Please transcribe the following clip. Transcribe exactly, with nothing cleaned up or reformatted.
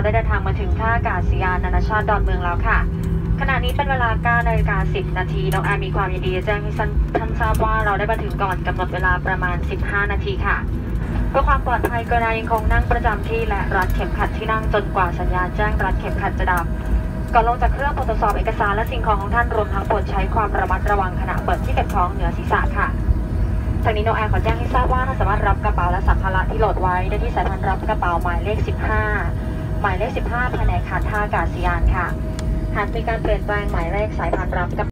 ได้เดินทางมาถึงท่าอากาศยานนานาชาติดอนเมืองแล้วค่ะขณะนี้เป็นเวลา เก้านาฬิกาสิบนาทีน้องแอมมีความยินดีแจ้งให้ท่านทราบว่าเราได้มาถึงก่อนกำหนดเวลาประมาณสิบห้านาทีค่ะเพื่อความปลอดภัยกรุณายังคงนั่งประจำที่และรัดเข็มขัดที่นั่งจนกว่าสัญญาณแจ้งรัดเข็มขัดจะดับก่อนลงจากเครื่องตรวจสอบเอกสารและสิ่งของของท่านรวมทั้งโปรดใช้ความระมัดระวังขณะเปิดที่เก็บของเหนือศีรษะค่ะทางนี้น้องแอร์ขอแจ้งให้ทราบว่าท่านสามารถรับกระเป๋าและสัมภาระที่โหลดไว้ได้ที่สายพานรับกระเป๋าหมายเลขสิบห้าหมายเลขสิบห้าแผนกขาดท่าอากาศยานค่ะหากมีการเปลี่ยนแปลงหมายเลขสายพานรับ